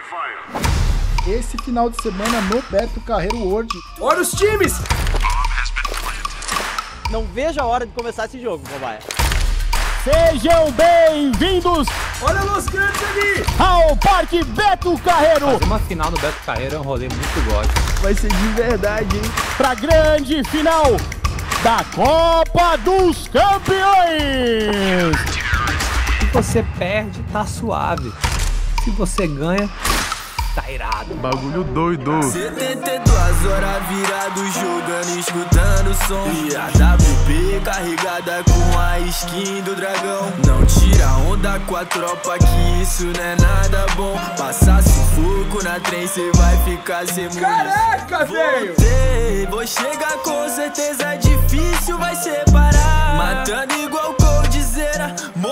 Esse final de semana no Beto Carreiro World. Olha os times! Não vejo a hora de começar esse jogo, cobaia. Sejam bem-vindos! Olha os grandes ali! Ao Parque Beto Carreiro! Fazer uma final no Beto Carreiro é um rolê muito gótico. Vai ser de verdade, hein? Pra grande final da Copa dos Campeões! Se você perde, tá suave. Se você ganha, tá irado. Bagulho doido. 72 horas virado jogando, escutando o som. E a WP carregada com a skin do dragão. Não tira onda com a tropa que isso não é nada bom. Passar sufoco na trem, cê vai ficar sem munição. Caraca, velho! Vou chegar com certeza, difícil vai separar. Matando igual Coldzera,